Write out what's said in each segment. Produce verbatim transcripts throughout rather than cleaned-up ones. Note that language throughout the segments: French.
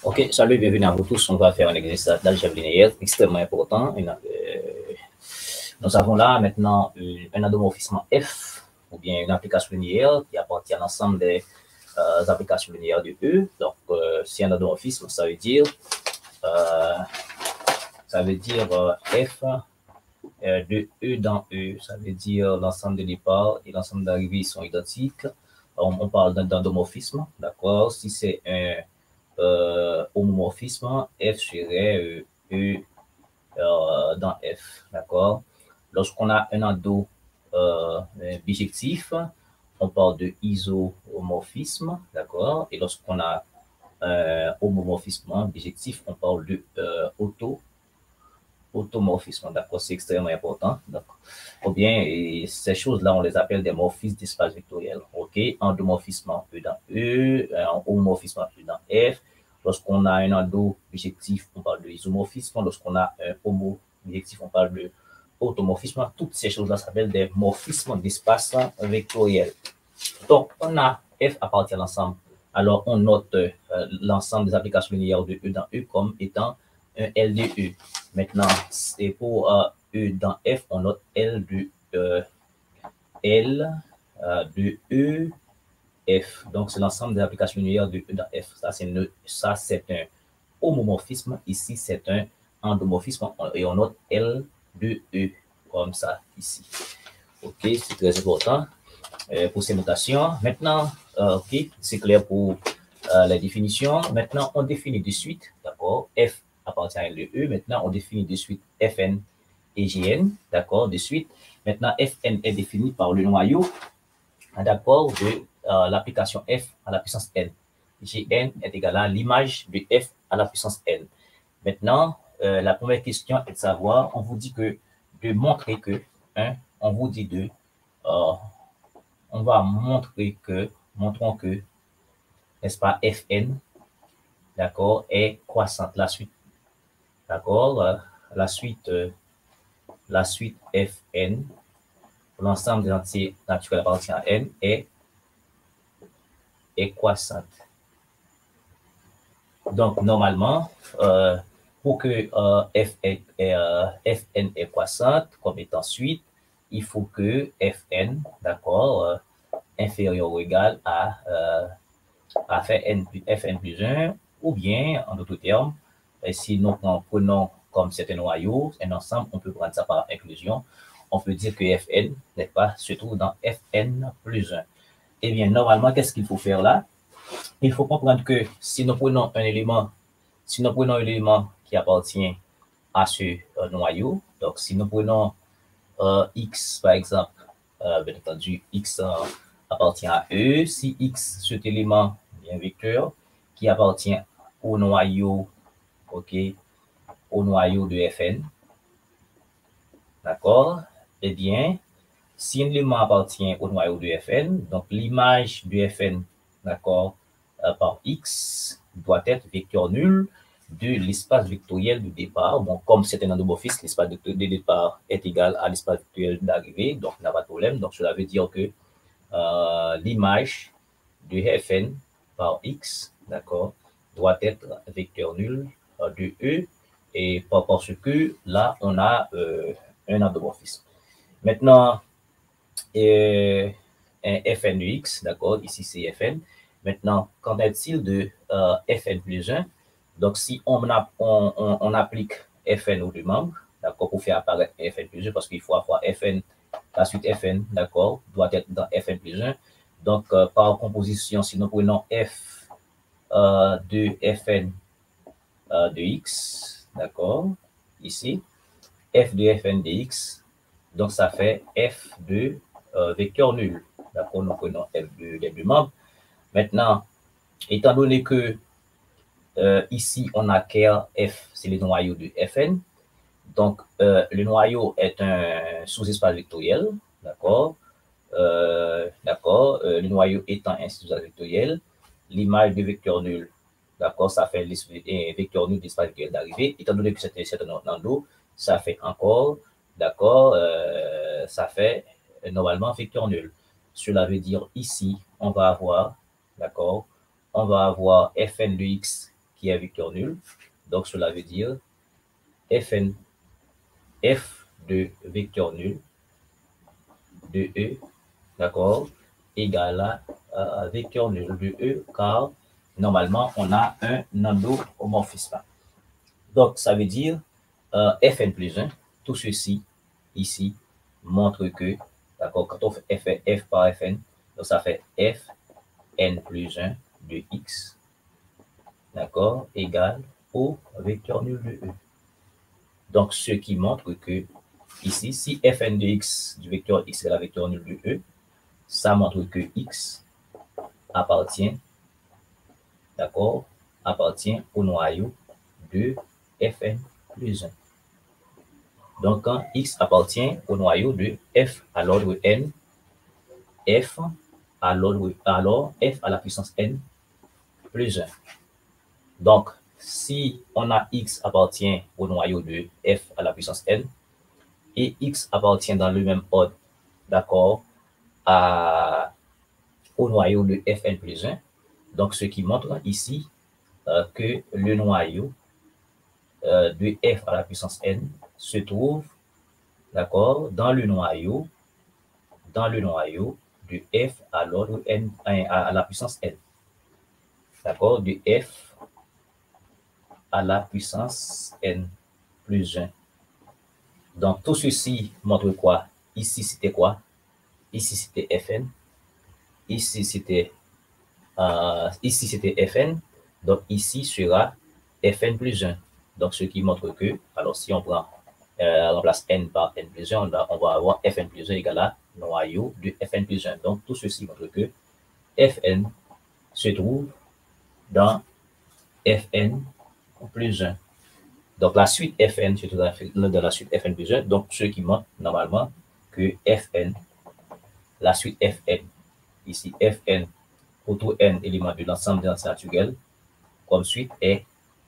Ok, salut, bienvenue à vous tous. On va faire un exercice d'algèbre linéaire extrêmement important. Une, euh, nous avons là maintenant une, un endomorphisme F, ou bien une application linéaire qui appartient à l'ensemble des euh, applications linéaires de E. Donc, euh, si un endomorphisme, ça veut dire, euh, ça veut dire euh, F euh, de E dans E. Ça veut dire l'ensemble de départ et l'ensemble d'arrivée sont identiques. On, on parle d'un endomorphisme, d'accord? Si c'est un euh, homomorphisme, F serait euh, E euh, dans F, d'accord? Lorsqu'on a un endo euh, bijectif, on parle de isomorphisme, d'accord? Et lorsqu'on a un euh, homomorphisme bijectif, on parle de euh, auto automorphisme, d'accord? C'est extrêmement important. Donc, ou bien, et ces choses-là, on les appelle des morphismes d'espace vectoriel. OK? Endomorphisme E dans E, un homomorphisme E dans F. Lorsqu'on a un endo bijectif, on parle de isomorphisme. Lorsqu'on a un homo bijectif, on parle de automorphisme. Toutes ces choses-là s'appellent des morphismes d'espace vectoriel. Donc, on a F appartient à l'ensemble. Alors, on note euh, l'ensemble des applications linéaires de E dans E comme étant un L de E. Maintenant, c'est pour euh, E dans F, on note L de euh, L euh, de E F. Donc, c'est l'ensemble des applications linéaires de E dans F. Ça, c'est ça, c'est un homomorphisme. Ici, c'est un endomorphisme. Et on note L de E comme ça, ici. OK, c'est très important euh, pour ces notations. Maintenant, euh, OK, c'est clair pour euh, les définitions. Maintenant, on définit de suite, d'accord, F appartient à L de E. Maintenant, on définit de suite Fn et Gn, d'accord, de suite. Maintenant, Fn est défini par le noyau, d'accord, de euh, l'application F à la puissance n. Gn est égal à l'image de F à la puissance n. Maintenant, euh, la première question est de savoir, on vous dit que, de montrer que, hein, on vous dit de, euh, on va montrer que, montrons que, n'est-ce pas, Fn, d'accord, est croissante. La suite, d'accord, euh, la suite, euh, la suite Fn, pour l'ensemble des entiers naturels appartenant à n, est, est croissante. Donc, normalement, euh, pour que euh, F est, est, euh, Fn est croissante comme étant suite, il faut que Fn, d'accord, euh, inférieur ou égal à, euh, à Fn, Fn plus un, ou bien, en d'autres termes, si nous prenons comme c'est un noyau, un ensemble, on peut prendre ça par inclusion. On peut dire que Fn, n'est pas, se trouve dans Fn plus un. Eh bien, normalement, qu'est-ce qu'il faut faire là? Il faut comprendre que si nous prenons un élément, si nous prenons un élément qui appartient à ce euh, noyau, donc si nous prenons euh, X, par exemple, euh, bien entendu, X euh, appartient à E, si X, cet élément, un vecteur, qui appartient au noyau, ok, au noyau de Fn, d'accord, eh bien, si un élément appartient au noyau de Fn, donc l'image de Fn, d'accord, euh, par X doit être vecteur nul de l'espace vectoriel de départ. Bon, comme c'est un endomorphisme, l'espace de, de départ est égal à l'espace vectoriel d'arrivée, donc il n'y a pas de problème. Donc, cela veut dire que euh, l'image de Fn par X, d'accord, doit être vecteur nul euh, de E, et parce que là, on a euh, un endomorphisme. Maintenant, et, un Fn de X, d'accord, ici c'est Fn. Maintenant, qu'en est-il de euh, Fn plus un? Donc, si on, a, on, on, on applique Fn aux deux membres, d'accord, pour faire apparaître Fn plus un, parce qu'il faut avoir Fn, la suite Fn, d'accord, doit être dans Fn plus un. Donc, euh, par composition, si nous prenons F euh, de Fn euh, de X, d'accord, ici, F de Fn de X, donc ça fait F de euh, vecteur nul. D'accord, nous prenons F de les deux membres. Maintenant, étant donné que euh, ici on acquiert F, c'est le noyau de Fn, donc euh, le noyau est un sous-espace vectoriel, d'accord, euh, d'accord, euh, le noyau étant un sous-espace vectoriel, l'image de vecteur nul, d'accord, ça fait un vecteur nul d'espace vectoriel d'arrivée, étant donné que c'est un endo, ça fait encore, d'accord, euh, ça fait normalement vecteur nul. Cela veut dire ici, on va avoir, d'accord, on va avoir Fn de X qui est vecteur nul. Donc, cela veut dire Fn, f de vecteur nul de E, d'accord, égale à euh, vecteur nul de E, car normalement, on a un endomorphisme. Donc, ça veut dire euh, Fn plus un, tout ceci ici montre que, d'accord, quand on fait f, f par Fn, donc ça fait Fn plus un de x, d'accord, égale au vecteur nul de E. Donc, ce qui montre que ici, si Fn de x du vecteur x est la vecteur nul de E, ça montre que x appartient, d'accord, appartient au noyau de Fn plus un. Donc, quand x appartient au noyau de f à l'ordre n, f à l'ordre, alors f à la puissance n plus un. Donc, si on a x appartient au noyau de f à la puissance n, et x appartient dans le même ordre, d'accord, au noyau de Fn plus un, donc ce qui montre ici euh, que le noyau euh, de f à la puissance n se trouve, d'accord, dans le noyau, dans le noyau de f à l'ordre n, à, à la puissance n, d'accord, de f à la puissance n plus un. Donc, tout ceci montre quoi? Ici, c'était quoi? Ici, c'était Fn. Ici, c'était euh, ici, c'était Fn. Donc, ici sera Fn plus un. Donc, ce qui montre que, alors, si on prend, euh, on remplace n par n plus un, on va, on va avoir Fn plus un égale à noyau de Fn plus un. Donc, tout ceci montre que Fn se trouve dans Fn plus un. Donc, la suite Fn se trouve dans la suite Fn plus un. Donc, ce qui montre normalement que Fn, la suite Fn, ici Fn pour tout n éléments de l'ensemble des entiers naturels, comme suite est,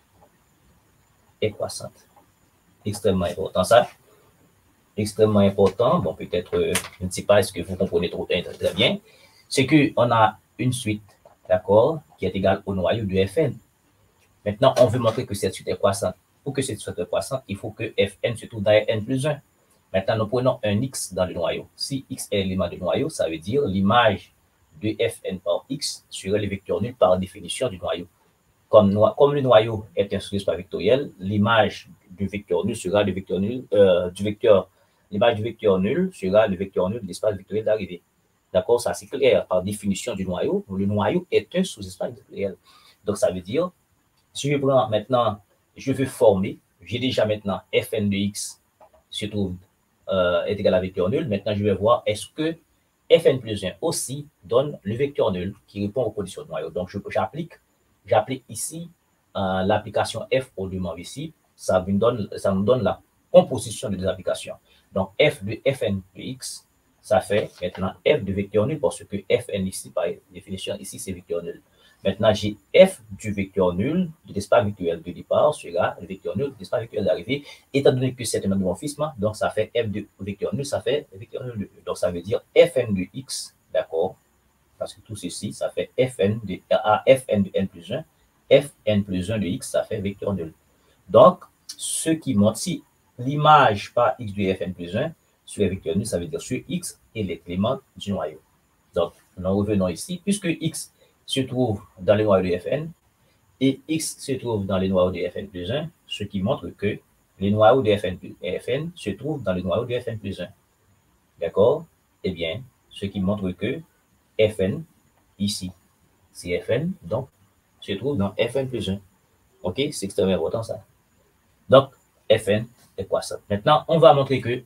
est croissante. Extrêmement important ça. Extrêmement important. Bon, peut-être, euh, je ne sais pas, est-ce que vous comprenez trop très, très bien. C'est qu'on a une suite, d'accord, qui est égale au noyau de Fn. Maintenant, on veut montrer que cette suite est croissante. Pour que cette suite soit croissante, il faut que Fn se trouve dans n plus un. Maintenant, nous prenons un x dans le noyau. Si x est l'élément du noyau, ça veut dire l'image de Fn par x serait le vecteur nul par définition du noyau. Comme, comme le noyau est un sous-espace vectoriel, l'image du vecteur nul sera le vecteur nul euh, du vecteur. L'image du vecteur nul sera le vecteur nul de l'espace vectoriel d'arrivée. D'accord, ça c'est clair. Par définition du noyau, le noyau est un sous-espace vectoriel. Donc ça veut dire, si je prends maintenant, je veux former, j'ai déjà maintenant Fn de x se trouve euh, est égal à vecteur nul. Maintenant, je vais voir est-ce que Fn plus un aussi donne le vecteur nul qui répond aux conditions de noyau. Donc, j'applique j'applique ici euh, l'application f au dément ici. Ça me donne, ça me donne la composition de deux applications. Donc, f de Fn de x, ça fait maintenant f de vecteur nul parce que Fn ici, par définition, ici, c'est vecteur nul. Maintenant, j'ai f du vecteur nul de l'espace vectoriel de départ sera le vecteur nul de l'espace vectoriel d'arrivée. Étant donné que c'est un endomorphisme, donc ça fait f de vecteur nul, ça fait vecteur nul de E. Donc, ça veut dire Fn de x, d'accord, parce que tout ceci, ça fait Fn de, à Fn de n plus un, Fn plus un de x, ça fait vecteur nul. Donc, ce qui montre, si l'image par x de Fn plus un sur vecteur nul, ça veut dire sur x et les éléments du noyau. Donc, nous revenons ici, puisque x se trouve dans le noyau de Fn et x se trouve dans le noyau de Fn plus un, ce qui montre que les noyaux de Fn, Fn se trouvent dans le noyau de Fn plus un. D'accord? Eh bien, ce qui montre que Fn, ici, c'est Fn, donc, se trouve dans Fn plus un. OK? C'est extrêmement important, ça. Donc, Fn est croissant. Maintenant, on va montrer que,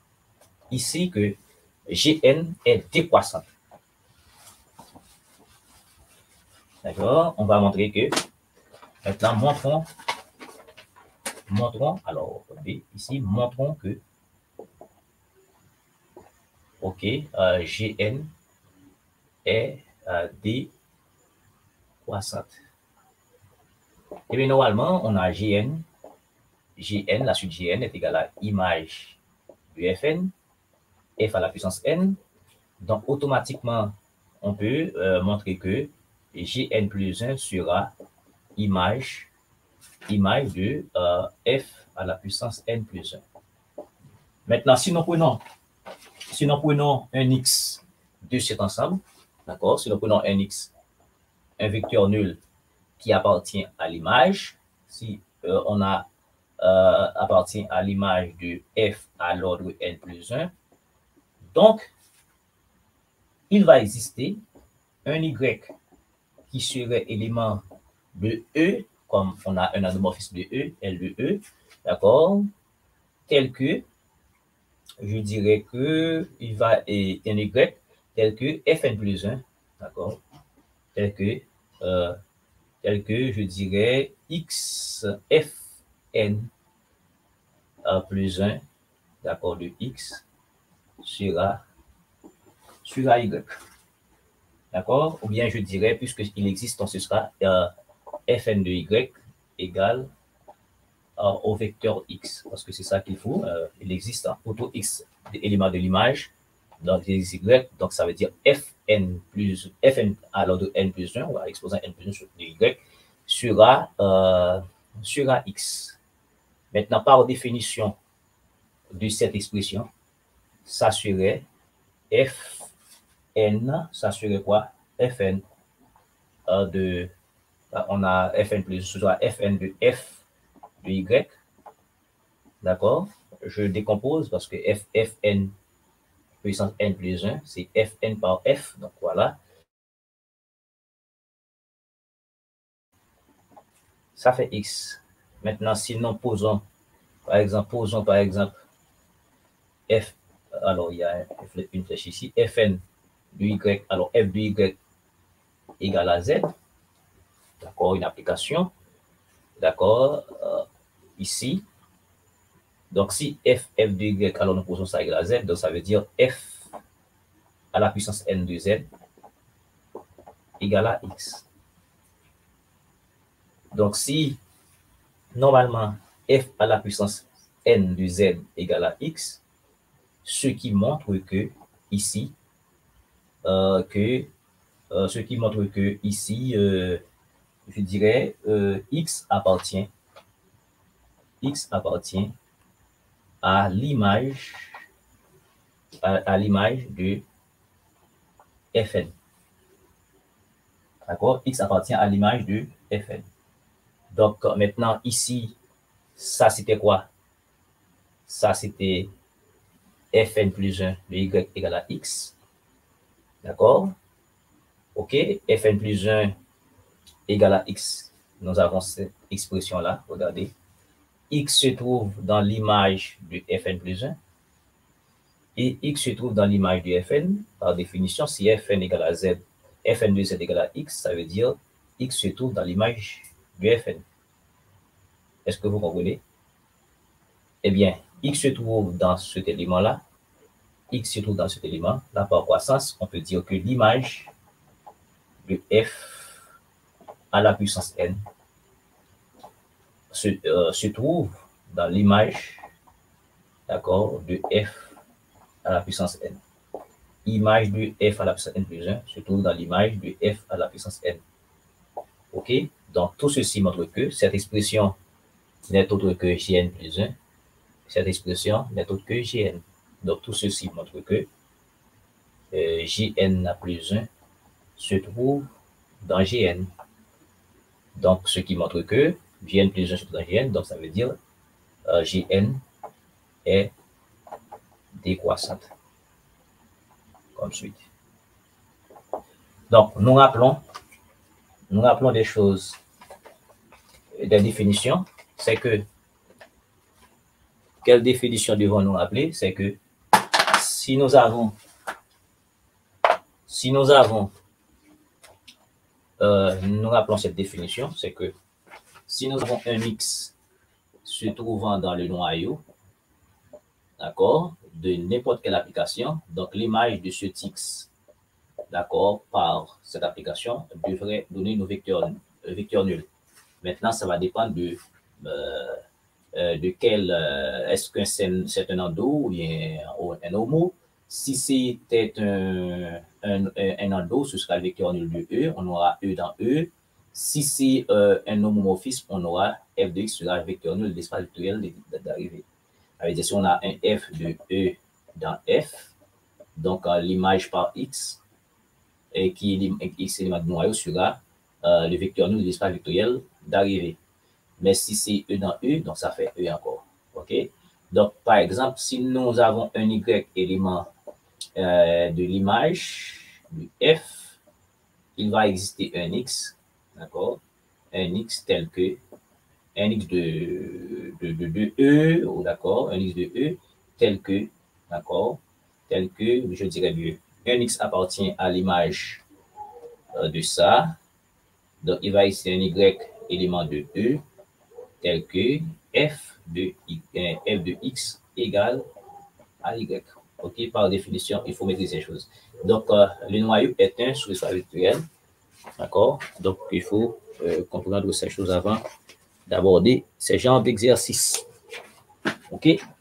ici, que Gn est décroissante. D'accord? On va montrer que, maintenant, montrons, montrons, alors, ici, montrons que, OK, euh, Gn est euh, décroissante. Et bien, normalement, on a Gn, Gn, la suite Gn est égale à image de Fn, f à la puissance n. Donc, automatiquement, on peut euh, montrer que Gn plus un sera image image de euh, f à la puissance n plus un. Maintenant, si nous prenons, si nous prenons un x de cet ensemble, d'accord, si nous prenons un x, un vecteur nul qui appartient à l'image, si euh, on a euh, appartient à l'image de f à l'ordre n plus un, donc il va exister un y qui serait élément de E, comme on a un endomorphisme de E, L de E, d'accord, tel que, je dirais que, il va être un Y tel que Fn plus un, d'accord, tel que, euh, tel que, je dirais, X, Fn euh, plus un, d'accord, de X, sera, sera Y. D'accord? Ou bien je dirais, puisqu'il existe, donc ce sera euh, Fn de Y égale euh, au vecteur X, parce que c'est ça qu'il faut. Euh, il existe un auto X élément de l'image, donc des Y, donc ça veut dire Fn plus Fn à l'ordre n plus un, on va exposer n plus un sur Y, sera, euh, sera X. Maintenant, par définition de cette expression, ça serait Fn, ça serait quoi? Fn euh, de, on a Fn plus, ce sera Fn de F de Y, d'accord? Je décompose parce que F, Fn puissance n plus un, c'est Fn par F, donc voilà. Ça fait X. Maintenant, si nous posons, par exemple, posons par exemple F, alors il y a une flèche ici, Fn de Y, alors F de Y égale à Z, d'accord, une application, d'accord, euh, ici. Donc, si f, f de y, alors nous posons ça égale à z, donc ça veut dire f à la puissance n de z égale à x. Donc, si normalement f à la puissance n de z égale à x, ce qui montre que ici, euh, que euh, ce qui montre que ici, euh, je dirais, euh, x appartient, x appartient à l'image, à, à l'image de Fn. D'accord? X appartient à l'image de Fn. Donc, maintenant, ici, ça, c'était quoi? Ça, c'était Fn plus un de Y égale à X. D'accord? OK? Fn plus un égale à X. Nous avons cette expression-là. Regardez. X se trouve dans l'image de Fn plus un. Et X se trouve dans l'image de Fn. Par définition, si Fn égale à Z, Fn de Z égale à X, ça veut dire X se trouve dans l'image de Fn. Est-ce que vous comprenez? Eh bien, X se trouve dans cet élément-là. X se trouve dans cet élément. Là, par croissance, on peut dire que l'image de F à la puissance n se, euh, se trouve dans l'image, d'accord, de F à la puissance n. Image de F à la puissance n plus un se trouve dans l'image de F à la puissance n. OK? Donc, tout ceci montre que cette expression n'est autre que Gn plus un. Cette expression n'est autre que Gn. Donc, tout ceci montre que euh, Jn plus un se trouve dans Gn. Donc, ce qui montre que Jn plus un se trouve dans Gn, donc ça veut dire euh, Gn est décroissante. Comme suite. Donc, nous rappelons, nous rappelons des choses, des définitions. C'est que, quelle définition devons-nous rappeler? C'est que si nous avons, si nous avons, euh, nous rappelons cette définition, c'est que si nous avons un X se trouvant dans le noyau, d'accord, de n'importe quelle application, donc l'image de ce X, d'accord, par cette application devrait donner nos vecteurs, vecteurs nuls. Maintenant, ça va dépendre de, euh, euh, de quel, euh, est-ce que c'est un endo ou bien un homo. Si c'était un, un, un endo, ce sera le vecteur nul de E, on aura E dans E. Si c'est euh, un homomorphisme, on aura f de x sera vecteur nul de l'espace vectoriel d'arrivée. Ça veut dire si on a un f de E dans F, donc euh, l'image par x, et qui est x élément de noyau sera euh, le vecteur nul de l'espace vectoriel d'arrivée. Mais si c'est E dans E, donc ça fait E encore. OK? Donc, par exemple, si nous avons un Y élément euh, de l'image du F, il va exister un X, d'accord? Un X tel que un X de, de, de, de E, ou d'accord? Un X de E tel que, d'accord? Tel que, je dirais mieux, un X appartient à l'image euh, de ça. Donc, il va exister un Y élément de E tel que f de, f de x égale à y. OK, par définition, il faut maîtriser ces choses. Donc, euh, le noyau est un sur l'espace virtuel. D'accord? Donc, il faut euh, comprendre ces choses avant d'aborder ces genres d'exercices. OK?